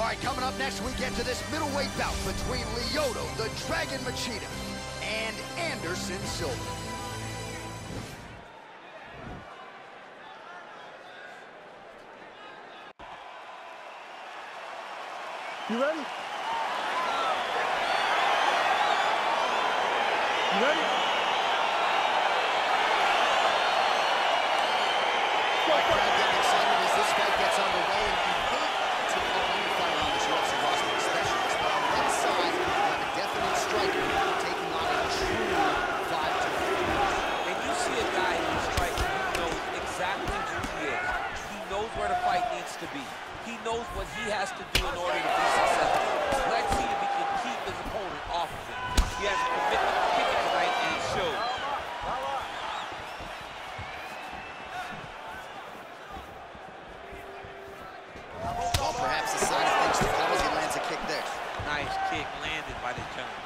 right, coming up next, we get to this middleweight bout between Lyoto, the Dragon Machida, and Anderson Silva. You ready? You ready? Crowd getting excited as this fight gets underway, and you hate to put any fighter on this UFC roster, specialist. But on one side, you have a definite striker taking on a true five-to-one. And you see a guy who's striking who knows exactly who he is. He knows where the fight needs to be. He knows what he has to do in order to be successful. Let's see if he can keep his opponent off of him. He has a commitment to kick it tonight, and it shows. Well, perhaps a sign of things to come as he lands a kick there. Nice kick landed by the gentleman.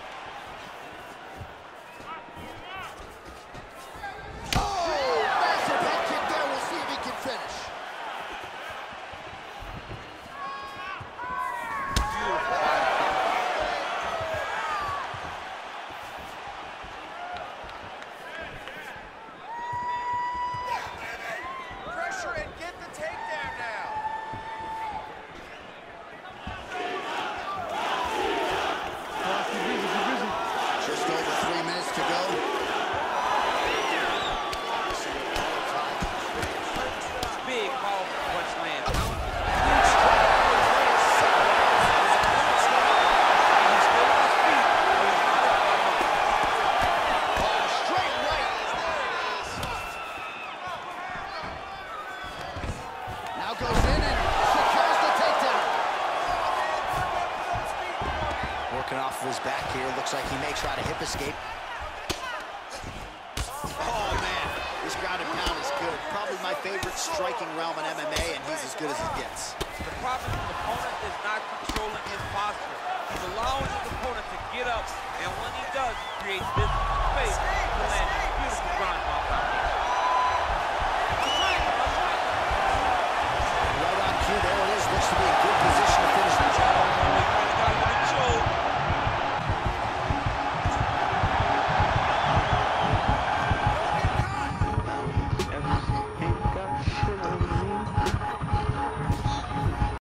Oh, massive head kick there. We'll see if he can finish. Beautiful body kick. Pressure and get the takedown now. Just over 3 minutes to go. Big, powerful punch lands. Straight right. Now goes in and secures the takedown. Working off of his back here. Looks like he may try to hip escape. Oh, man. This ground and pound is good. Probably my favorite striking realm in MMA, and he's as good as it gets. The problem is the opponent is not controlling his posture. He's allowing his opponent to get up, and when he does, he creates distance and space.